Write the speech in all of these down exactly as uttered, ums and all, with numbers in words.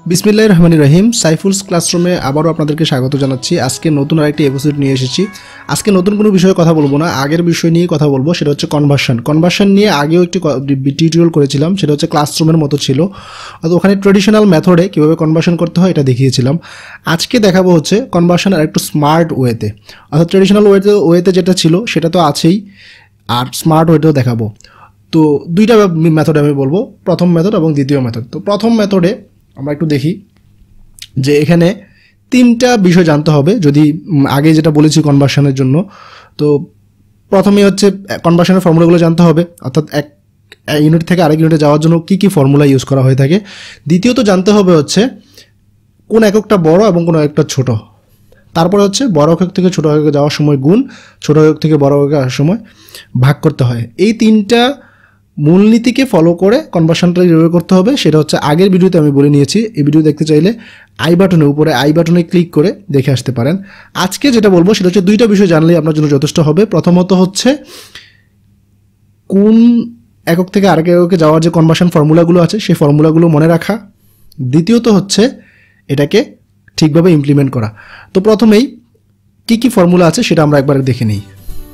বিসমিল্লাহির রহমানির রহিম। সাইফুলস ক্লাসরুমে আবারও আপনাদেরকে স্বাগত জানাচ্ছি। আজকে নতুন আরেকটি এপিসোড নিয়ে এসেছি। আজকে নতুন কোনো বিষয়ে কথা বলবো না, আগের বিষয় নিয়ে কথা বলবো, সেটা হচ্ছে কনভার্সন। কনভার্সন নিয়ে আগেও একটি টিউটোরিয়াল করেছিলাম, সেটা হচ্ছে ক্লাসরুমের মতো ছিল। অর্থাৎ ওখানে ট্রেডিশনাল মেথডে কীভাবে কনভার্সন করতে হয় এটা দেখিয়েছিলাম। আজকে দেখাবো হচ্ছে কনভার্সন আর একটু স্মার্ট ওয়েতে। অর্থাৎ ট্রেডিশনাল ওয়েতে ওয়েতে যেটা ছিল সেটা তো আছেই, আর স্মার্ট ওয়েতেও দেখাবো। তো দুইটা মেথড আমি বলবো, প্রথম মেথড এবং দ্বিতীয় মেথড। তো প্রথম মেথডে আমরা একটু দেখি যে এখানে তিনটা বিষয় জানতে হবে, যদি আগে যেটা বলেছি কনভার্সনের জন্য। তো প্রথমে হচ্ছে কনভার্সনের ফর্মুলাগুলো জানতে হবে, অর্থাৎ এক ইউনিট থেকে আরেক ইউনিটে যাওয়ার জন্য কী কী ফর্মুলা ইউজ করা হয়ে থাকে। দ্বিতীয়ত জানতে হবে হচ্ছে কোন এককটা বড় এবং কোন এককটা ছোট। তারপরে হচ্ছে বড় একক থেকে ছোট এককে যাওয়ার সময় গুণ, ছোট একক থেকে বড় এককে আসার সময় ভাগ করতে হয়। এই তিনটা মূলনীতিকে ফলো করে কনভার্সনটা রিভিউ করতে হবে। সেটা হচ্ছে আগের ভিডিওতে আমি বলে নিয়েছি। এই ভিডিও দেখতে চাইলে আই বাটনে উপরে আই বাটনে ক্লিক করে দেখে আসতে পারেন। আজকে যেটা বলবো সেটা হচ্ছে দুইটা বিষয় জানলেই আপনার জন্য যথেষ্ট হবে। প্রথমত হচ্ছে কোন একক থেকে আরেক এককে যাওয়ার যে কনভার্সন ফর্মুলাগুলো আছে সেই ফর্মুলাগুলো মনে রাখা। দ্বিতীয়ত হচ্ছে এটাকে ঠিকভাবে ইমপ্লিমেন্ট করা। তো প্রথমেই কী কী ফর্মুলা আছে সেটা আমরা একবার দেখে নিই।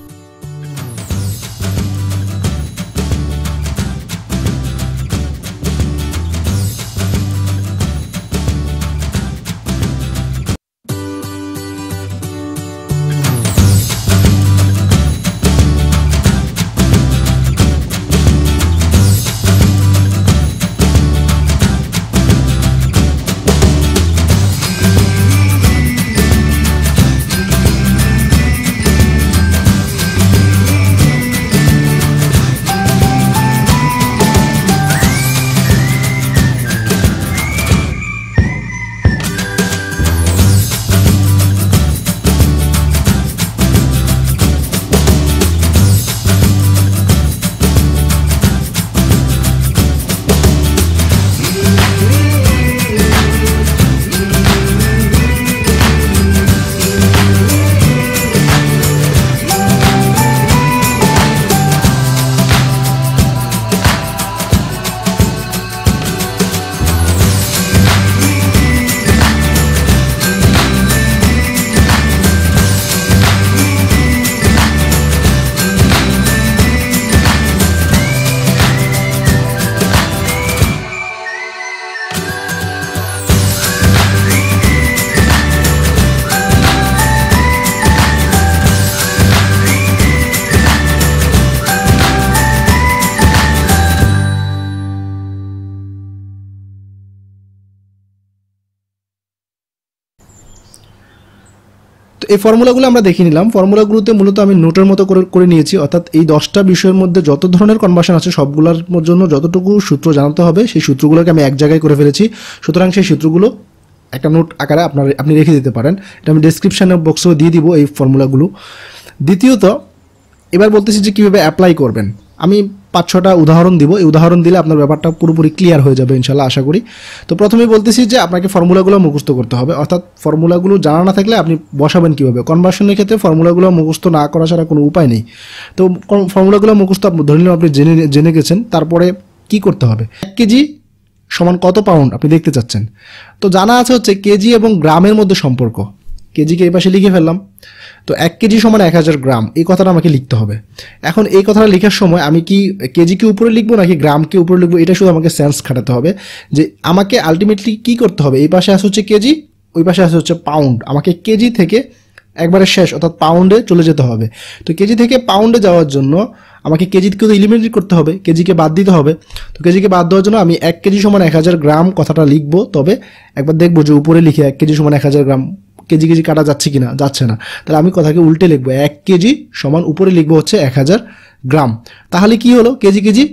এই ফর্মুলাগুলো আমরা দেখে নিলাম। ফর্মুলাগুলোতে মূলত আমি নোটের মতো করে করে নিয়েছি, অর্থাৎ এই দশটা বিষয়ের মধ্যে যত ধরনের কনভার্সন আছে সবগুলোর জন্য যতটুকু সূত্র জানতে হবে সেই সূত্রগুলোকে আমি এক জায়গায় করে ফেলেছি। সুতরাং সেই সূত্রগুলো একটা নোট আকারে আপনার আপনি রেখে দিতে পারেন। এটা আমি ডেসক্রিপশানের বক্সেও দিয়ে দিব এই ফর্মুলাগুলো। দ্বিতীয়ত এবার বলতেছি যে কীভাবে অ্যাপ্লাই করবেন। আমি পাঁচ ছটা উদাহরণ দিব, এই উদাহরণ দিলে আপনার ব্যাপারটা পুরোপুরি ক্লিয়ার হয়ে যাবে ইনশাল্লাহ, আশা করি। তো প্রথমেই বলতেছি যে আপনাকে ফর্মুলাগুলো মুখস্থ করতে হবে, অর্থাৎ ফর্মুলাগুলো জানা না থাকলে আপনি বসাবেন কীভাবে। কনভার্সনের ক্ষেত্রে ফর্মুলাগুলো মুখস্থ না করা ছাড়া কোনো উপায় নেই। তো ফর্মুলাগুলো মুখস্থ ধরে নিলাম আপনি জেনে জেনে গেছেন। তারপরে কি করতে হবে, এক কেজি সমান কত পাউন্ড আপনি দেখতে চাচ্ছেন। তো জানা আছে হচ্ছে কেজি এবং গ্রামের মধ্যে সম্পর্ক। কেজিকে এই পাশে লিখে ফেললাম। তো এক কেজি সমান এক হাজার গ্রাম, এই কথাটা আমাকে লিখতে হবে। এখন এই কথাটা লেখার সময় আমি কি কেজিকে উপরে লিখবো নাকি গ্রামকে উপরে লিখবো, এটা শুধু আমাকে সেন্স খাটাতে হবে যে আমাকে আলটিমেটলি কি করতে হবে। এই পাশে আসে হচ্ছে কেজি, ওই পাশে আসে হচ্ছে পাউন্ড। আমাকে কেজি থেকে একবারে শেষ অর্থাৎ পাউন্ডে চলে যেতে হবে। তো কেজি থেকে পাউন্ডে যাওয়ার জন্য আমাকে কেজিকে তো এলিমিনেট করতে হবে, কেজিকে বাদ দিতে হবে। তো কেজিকে বাদ দেওয়ার জন্য আমি এক কেজি সমান এক হাজার গ্রাম কথাটা লিখবো। তবে একবার দেখবো যে উপরে লিখে এক কেজি সমান এক হাজার গ্রাম কেজি কেজি কাটা যাচ্ছে কিনা, যাচ্ছে না। তাহলে আমি কথাকে উল্টে লিখবো, এক কেজি সমান উপরে লিখবো হচ্ছে এক হাজার গ্রাম। তাহলে কি হলো, কেজি কেজি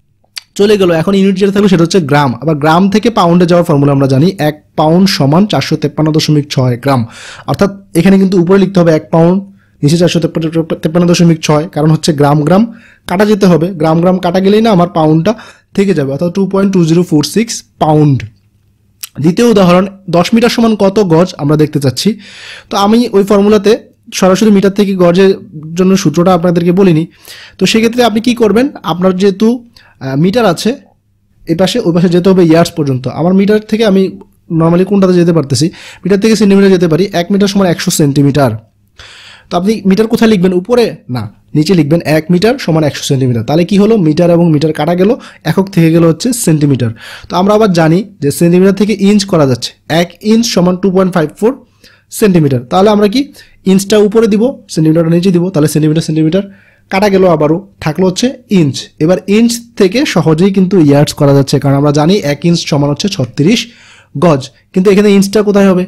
চলে গেল। এখন ইউনিট যেটা থাকবে সেটা হচ্ছে গ্রাম। আবার গ্রাম থেকে পাউন্ডে যাওয়ার ফর্মুলা আমরা জানি, এক পাউন্ড সমান চারশো তেপ্পান্ন দশমিক ছয় গ্রাম। অর্থাৎ এখানে কিন্তু উপরে লিখতে হবে এক পাউন্ড, নিচে চারশো তেপ্পান্ন দশমিক ছয়, কারণ হচ্ছে গ্রাম গ্রাম কাটা যেতে হবে। গ্রাম গ্রাম কাটা গেলেই না আমার পাউন্ডটা থেকে যাবে, অর্থাৎ two point two zero four six pound. দ্বিতীয় উদাহরণ, দশ মিটার সমান কত গজ আমরা দেখতে চাচ্ছি। তো আমি ওই ফর্মুলাতে সরাসরি মিটার থেকে গজের জন্য সূত্রটা আপনাদেরকে বলিনি। তো সেক্ষেত্রে আপনি কি করবেন, আপনার যেহেতু মিটার আছে এই পাশে, ওই পাশে যেতে হবে ইয়ার্স পর্যন্ত। আমার মিটার থেকে আমি নর্মালি কোনটাতে যেতে পারতেছি, মিটার থেকে সেন্টিমিটার যেতে পারি। এক মিটার সমান একশো সেন্টিমিটার। তো আপনি মিটার কোথায় লিখবেন, উপরে না নিচে লিখবেন, এক মিটার সমান একশো সেন্টিমিটার। তাহলে কি হলো, মিটার এবং মিটার কাটা গেল, একক থেকে গেল হচ্ছে সেন্টিমিটার। তো আমরা আবার জানি যে সেন্টিমিটার থেকে ইঞ্চ করা যাচ্ছে, এক ইঞ্চ সমান two point five four centimetre. তাহলে আমরা কি ইঞ্চটা উপরে দিব, সেন্টিমিটারটা নিচে দিব, তাহলে সেন্টিমিটার সেন্টিমিটার কাটা গেল, আবারও থাকলো হচ্ছে ইঞ্চ। এবার ইঞ্চ থেকে সহজেই কিন্তু ইয়ার্ডস করা যাচ্ছে, কারণ আমরা জানি এক ইঞ্চ সমান হচ্ছে ছত্রিশ গজ। কিন্তু এখানে ইঞ্চটা কোথায় হবে,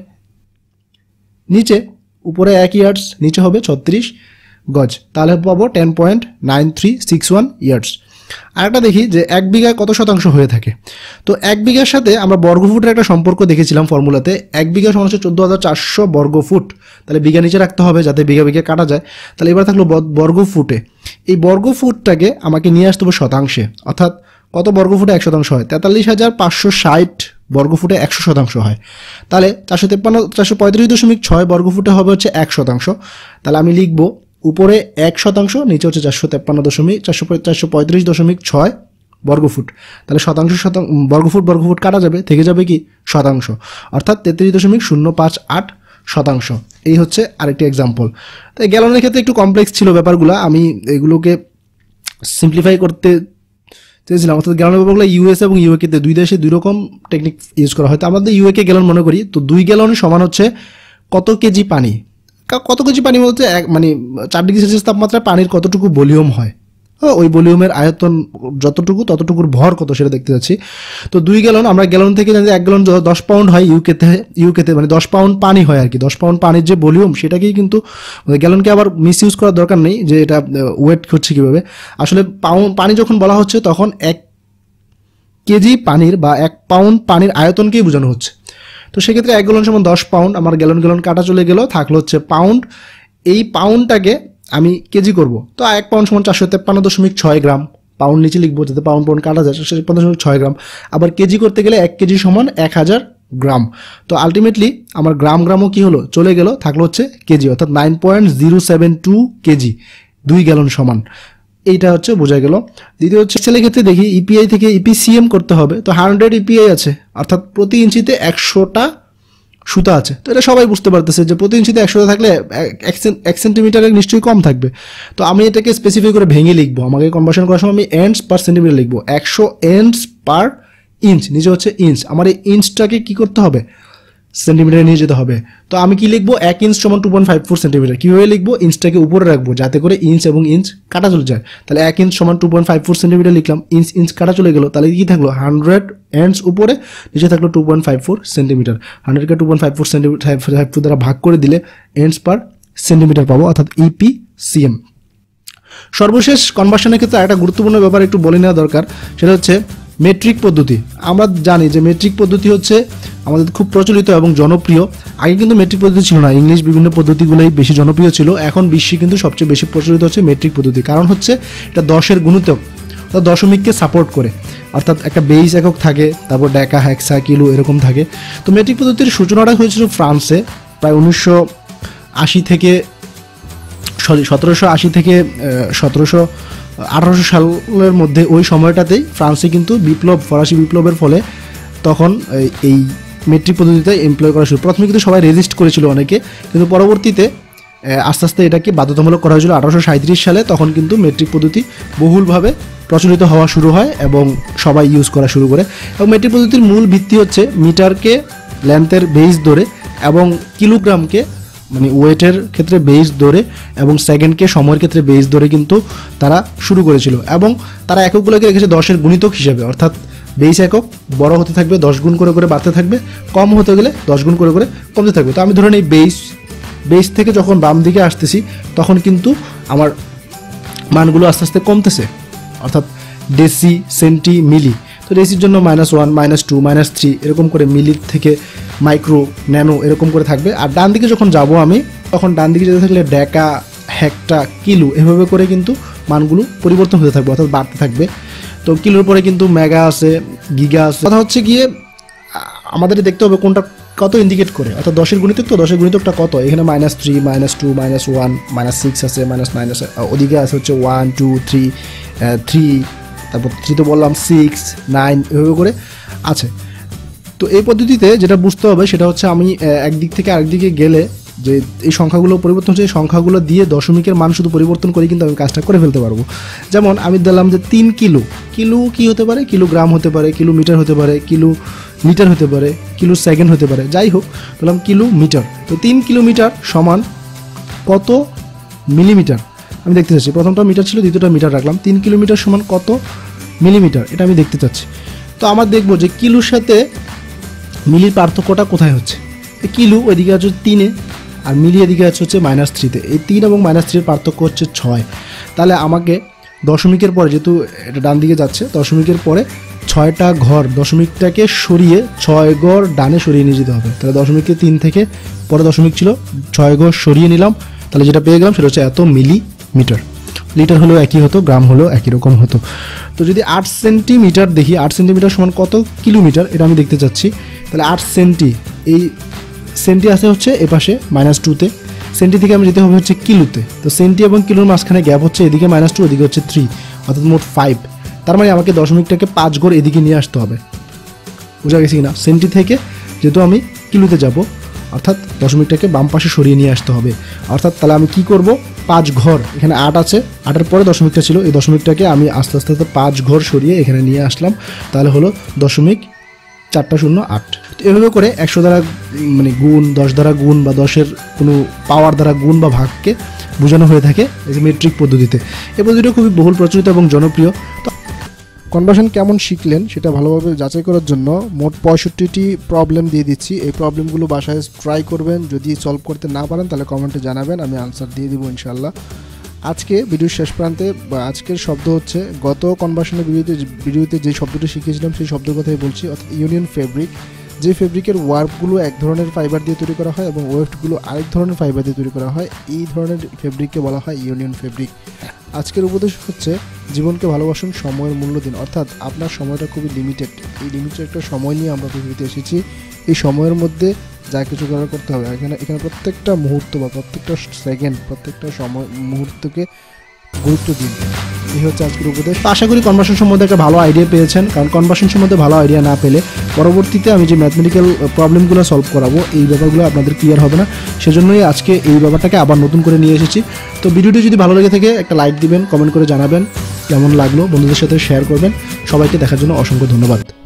নিচে, উপরে এক ইয়ার্ডস, নিচে হবে ছত্রিশ গজ। তাহলে পাবো ten point nine three six one yards. আরেকটা দেখি যে এক বিঘায় কত শতাংশ হয়ে থাকে। তো এক বিঘার সাথে আমরা বর্গফুটের একটা সম্পর্ক দেখেছিলাম ফর্মুলাতে, এক বিঘা সমান হচ্ছে চোদ্দো হাজার চারশো বর্গফুট। তাহলে বিঘা নিচে রাখতে হবে যাতে বিঘা বিঘা কাটা যায়। তাহলে এবার থাকলো বর্গফুটে, এই বর্গফুটটাকে আমাকে নিয়ে আসতে হবে শতাংশে, অর্থাৎ কত বর্গফুটে এক শতাংশ হয়, তেতাল্লিশ হাজার পাঁচশো ষাট বর্গফুটে একশো শতাংশ হয়। তাহলে চারশো তেপ্পান্ন চারশো পঁয়ত্রিশ দশমিক ছয় বর্গফুটে হবে হচ্ছে এক শতাংশ। তাহলে আমি লিখবো উপরে এক শতাংশ, নিচে হচ্ছে চারশো তেপ্পান্ন দশমিক চারশো চারশো পঁয়ত্রিশ দশমিক ছয় বর্গফুট। তাহলে শতাংশ শতাংশ বর্গফুট বর্গফুট কাটা যাবে, থেকে যাবে কি শতাংশ, অর্থাৎ তেত্রিশ দশমিক শূন্য পাঁচ আট শতাংশ। এই হচ্ছে আরেকটি এক্সাম্পল। তো গ্যালনের ক্ষেত্রে একটু কমপ্লেক্স ছিল ব্যাপারগুলো, আমি এগুলোকে সিম্পলিফাই করতে চেয়েছিলাম। অর্থাৎ গ্যালনের ব্যাপারগুলো ইউএস এবং ইউএকেতে দুই দেশে দুই রকম টেকনিক ইউজ করা হয়। তো আমাদের ইউএকে গ্যালন মনে করি, তো দুই গ্যালন সমান হচ্ছে কত কেজি পানি। কত কেজি পানি বলতে এক মানে চার ডিগ্রি সেলসিয়াস তাপমাত্রায় পানির কতটুকু ভলিউম হয়, ওই ভলিউমের আয়তন যতটুকু ততটুকুর ভর কত সেটা দেখতে যাচ্ছি। তো দুই গ্যালন, আমরা গ্যালন থেকে জানি এক গ্যালন দশ পাউন্ড হয়, ইউকেতে ইউকেতে মানে দশ পাউন্ড পানি হয় আর কি। দশ পাউন্ড পানির যে ভলিউম সেটাকেই কিন্তু গ্যালনকে আবার মিস ইউজ করার দরকার নেই যে এটা ওয়েট হচ্ছে কীভাবে। আসলে পাউন্ড পানি যখন বলা হচ্ছে তখন এক কেজি পানির বা এক পাউন্ড পানির আয়তনকেই বোঝানো হচ্ছে। তো সেক্ষেত্রে এক গ্যালন সমান দশ পাউন্ড, আমার গ্যালন গ্যালন কাটা চলে গেল, থাকলো হচ্ছে পাউন্ড। এই পাউন্ডটাকে আমি কেজি করব, তো এক পাউন্ড সমান চারশো তেপ্পান্ন দশমিক ছয় গ্রাম, পাউন্ড নিচে লিখবো যাতে পাউন্ড পাউন্ড কাটা যায়, চারশো তেপ্পান্ন দশমিক ছয় গ্রাম। আবার কেজি করতে গেলে এক কেজি সমান এক হাজার গ্রাম। তো আলটিমেটলি আমার গ্রাম গ্রামও কি হলো চলে গেল, থাকলো হচ্ছে কেজি, অর্থাৎ nine point zero seven two KG দুই গ্যালন সমান। এইটা হচ্ছে বোঝা গেল। দ্বিতীয় হচ্ছে ছেলের ক্ষেত্রে দেখি ইপিআই থেকে ইপিসিএম করতে হবে। তো হান্ড্রেড ইপিআই আছে, অর্থাৎ প্রতি ইঞ্চিতে একশোটা সুতা আছে। তো এটা সবাই বুঝতে পারতেছে যে প্রতি ইঞ্চিতে একশোটা থাকলে এক সেন্টিমিটারে নিশ্চয়ই কম থাকবে। তো আমি এটাকে স্পেসিফাই করে ভেঙে লিখবো, আমাকে কনভার্সন করার সময় আমি এন্ডস পার সেন্টিমিটার লিখবো, একশো এন্ডস পার ইঞ্চ, নিচে হচ্ছে ইঞ্চ। আমার এই ইঞ্চটাকে কী করতে হবে, সেন্টিমিটারে নিয়ে যেতে হবে। তো আমি কি লিখবো, এক ইঞ্চ সমান two point five four centimetre. কীভাবে লিখবো, ইঞ্চটাকে উপরে রাখবো যাতে করে ইঞ্চ এবং ইঞ্চ কাটা চলে যায়। তাহলে এক ইঞ্চ সমান two point five four centimetre লিখলাম, ইঞ্চ ইঞ্চ কাটা চলে গেলো। তাহলে কি থাকলো, হান্ড্রেড এন্ডস উপরে, নিচে থাকলো two point five four centimetre. হান্ড্রেডকে two point five four centimetre five four দ্বারা ভাগ করে দিলে এন্ডস পার সেন্টিমিটার পাবো, অর্থাৎ ইপিসিএম। সর্বশেষ কনভার্সনের ক্ষেত্রে একটা গুরুত্বপূর্ণ ব্যাপার একটু বলে নেওয়া দরকার, সেটা হচ্ছে মেট্রিক পদ্ধতি। আমরা জানি যে মেট্রিক পদ্ধতি হচ্ছে আমাদের খুব প্রচলিত এবং জনপ্রিয়। আগে কিন্তু মেট্রিক পদ্ধতি ছিল না, ইংলিশ বিভিন্ন পদ্ধতিগুলোই বেশি জনপ্রিয় ছিল। এখন বিশ্বে কিন্তু সবচেয়ে বেশি প্রচলিত হচ্ছে মেট্রিক পদ্ধতি, কারণ হচ্ছে এটা দশের গুণিতক, দশমিককে সাপোর্ট করে, অর্থাৎ একটা বেইস একক থাকে, তারপর ডেকা হেক্সা কিলো এরকম থাকে। তো মেট্রিক পদ্ধতির সূচনাটা হয়েছিল ফ্রান্সে প্রায় উনিশশো আশি থেকে সরি সতেরোশো আশি থেকে সতেরোশো আঠারোশো সালের মধ্যে। ওই সময়টাতেই ফ্রান্সে কিন্তু বিপ্লব, ফরাসি বিপ্লবের ফলে তখন এই মেট্রিক পদ্ধতিতে এমপ্লয় করা শুরু। প্রথমে কিন্তু সবাই রেজিস্ট করেছিল অনেকে, কিন্তু পরবর্তীতে আস্তে আস্তে এটাকে বাধ্যতামূলক করা হয়েছিল আঠারোশো সাঁত্রিশ সালে। তখন কিন্তু মেট্রিক পদ্ধতি বহুলভাবে প্রচলিত হওয়া শুরু হয় এবং সবাই ইউজ করা শুরু করে। এবং মেট্রিক পদ্ধতির মূল ভিত্তি হচ্ছে মিটারকে লেন্থের বেস ধরে এবং কিলোগ্রামকে মানে ওয়েটের ক্ষেত্রে বেস ধরে এবং সেকেন্ডকে সময়ের ক্ষেত্রে বেস ধরে কিন্তু তারা শুরু করেছিল। এবং তারা এককগুলোকে রেখেছে দশের গুণিতক হিসেবে, অর্থাৎ বেস একক বড় হতে থাকবে, দশ গুণ করে করে বাড়তে থাকবে, কম হতে গেলে দশ গুণ করে করে কমতে থাকবে। তো আমি ধরেন এই বেস বেস থেকে যখন বাম দিকে আসতেছি তখন কিন্তু আমার মানগুলো আস্তে আস্তে কমতেছে, অর্থাৎ ডেসি, সেন্টি, মিলি। তো ডেসির জন্য minus one, minus two, minus three এরকম করে, মিলির থেকে মাইক্রো, ন্যানো এরকম করে থাকবে। আর ডান দিকে যখন যাব আমি, তখন ডান দিকে যেতে থাকলে ডেকা, হেক্টা, কিলো এভাবে করে কিন্তু মানগুলো পরিবর্তন হতে থাকবে, অর্থাৎ বাড়তে থাকবে। তো কিলোর পরে কিন্তু মেগা আছে, গিগা আছে। কথা হচ্ছে গিয়ে আমাদের দেখতে হবে কোনটা কত ইন্ডিকেট করে, অর্থাৎ দশের গুণিতক, তো দশের গুণিতকটা কত। এখানে minus three, minus two, minus one, minus six আছে, মাইনাস নাইন আছে, ওদিকে আছে হচ্ছে ওয়ান, টু, থ্রি, থ্রি, তারপর থ্রি তো বললাম, সিক্স, নাইন এভাবে করে আছে। তো তো এই পদ্ধতিতে যেটা বুঝতে হবে সেটা হচ্ছে আমি একদিক থেকে আরেকদিকে গেলে যে এই সংখ্যাগুলো পরিবর্তন হচ্ছে, এই সংখ্যাগুলো দিয়ে দশমিকের মান শুধু পরিবর্তন করে কিন্তু আমি কাজটা করে ফেলতে পারবো। যেমন আমি দিলাম যে তিন কিলো, কিলো কি হতে পারে, কিলোগ্রাম হতে পারে, কিলোমিটার হতে পারে, কিলো লিটার হতে পারে, কিলো সেকেন্ড হতে পারে, যাই হোক বললাম কিলোমিটার। তো তিন কিলোমিটার সমান কত মিলিমিটার আমি দেখতে চাচ্ছি। প্রথমটা মিটার ছিল, দ্বিতীয়টা মিটার রাখলাম। তিন কিলোমিটার সমান কত মিলিমিটার এটা আমি দেখতে চাচ্ছি। তো আমার দেখবো যে কিলোর সাথে মিলির পার্থক্যটা কোথায় হচ্ছে। কিলো ওইদিকে আছে তিনে আর মিলি এদিকে আছে হচ্ছে মাইনাস থ্রিতে। এই তিন এবং মাইনাস থ্রির পার্থক্য হচ্ছে ছয়। তাহলে আমাকে দশমিকের পরে, যেহেতু এটা ডান দিকে যাচ্ছে, দশমিকের পরে ছয়টা ঘর দশমিকটাকে সরিয়ে ছয় ঘর ডানে সরিয়ে নিয়ে যেতে হবে। তাহলে দশমিকের তিন থেকে পরে দশমিক ছিল, ছয় ঘর সরিয়ে নিলাম, তাহলে যেটা পেয়ে গেলাম সেটা হচ্ছে এত মিলিমিটার। লিটার হলেও একই হতো, গ্রাম হলেও একই রকম হতো। তো যদি আট সেন্টিমিটার দেখি, আট সেন্টিমিটার সমান কত কিলোমিটার এটা আমি দেখতে চাচ্ছি। তাহলে আট সেন্টি, এই সেন্টি আছে হচ্ছে এ পাশে মাইনাস টুতে, সেন্টি থেকে আমি যেতে হবে হচ্ছে কিলোতে। তো সেন্টি এবং কিলোর মাঝখানে গ্যাপ হচ্ছে এদিকে মাইনাস টু, এদিকে হচ্ছে থ্রি, অর্থাৎ মোট ফাইভ। তার মানে আমাকে দশমিকটাকে পাঁচ ঘর এদিকে নিয়ে আসতে হবে। বোঝা গেছে কিনা? সেন্টি থেকে যেহেতু আমি কিলোতে যাব, অর্থাৎ দশমিকটাকে বাম পাশে সরিয়ে নিয়ে আসতে হবে। অর্থাৎ তাহলে আমি কি করব, পাঁচ ঘর, এখানে আট আছে, আটের পরে দশমিকটা ছিল, এই দশমিকটাকে আমি আস্তে আস্তে আস্তে পাঁচ ঘর সরিয়ে এখানে নিয়ে আসলাম। তাহলে হলো দশমিক চারটা শূন্য আট। তো এভাবে করে একশো দ্বারা মানে গুণ, দশ দ্বারা গুণ বা দশের কোনো পাওয়ার দ্বারা গুণ বা ভাগকে বোঝানো হয়ে থাকে এই যে মেট্রিক পদ্ধতিতে। এই পদ্ধতিটা খুবই বহুল প্রচলিত এবং জনপ্রিয়। তো কনভার্সন কেমন শিখলেন সেটা ভালোভাবে যাচাই করার জন্য মোট পঁয়ষট্টিটি প্রবলেম দিয়ে দিচ্ছি। এই প্রবলেমগুলো বাসায় ট্রাই করবেন। যদি সলভ করতে না পারেন তাহলে কমেন্টে জানাবেন, আমি আনসার দিয়ে দিব ইনশাল্লাহ। আজকে ভিডিওর শেষ প্রান্তে বা আজকের শব্দ হচ্ছে, গত কনভার্সনের ভিডিওতে ভিডিওতে যে শব্দটি শিখেছিলাম সেই শব্দের কথাই বলছি, অর্থাৎ ইউনিয়ন ফেব্রিক। যে ফেব্রিকের ওয়ার্কগুলো এক ধরনের ফাইবার দিয়ে তৈরি করা হয় এবং ওয়েফটগুলো আরেক ধরনের ফাইবার দিয়ে তৈরি করা হয়, এই ধরনের ফেব্রিককে বলা হয় ইউনিয়ন ফেব্রিক। আজকের উপদেশ হচ্ছে, জীবনকে ভালোবাসুন, সময়ের মূল্য দিন। অর্থাৎ আপনার সময়টা খুবই লিমিটেড, এই লিমিটেড একটা সময় নিয়ে আমরা পৃথিবীতে এসেছি। এই সময়ের মধ্যে যা কিছু করার করতে হবে। এখানে এখানে প্রত্যেকটা মুহূর্ত বা প্রত্যেকটা সেকেন্ড, প্রত্যেকটা সময় মুহূর্তকে গুরুত্ব দিন। এই হচ্ছে আজকের উপদেশ। আশা করি কনভার্সন সম্বন্ধে একটা ভালো আইডিয়া পেয়েছেন, কারণ কনভার্সন সম্বন্ধে ভালো আইডিয়া না পেলে পরবর্তীতে আমি যে ম্যাথমেটিক্যাল প্রবলেমগুলো সলভ করাবো এই ব্যাপারগুলো আপনাদের ক্লিয়ার হবে না। সেজন্যই আজকে এই ব্যাপারটাকে আবার নতুন করে নিয়ে এসেছি। তো ভিডিওটি যদি ভালো লেগে থাকে একটা লাইক দিবেন, কমেন্ট করে জানাবেন কেমন লাগলো, বন্ধুদের সাথে শেয়ার করবেন। সবাইকে দেখার জন্য অসংখ্য ধন্যবাদ।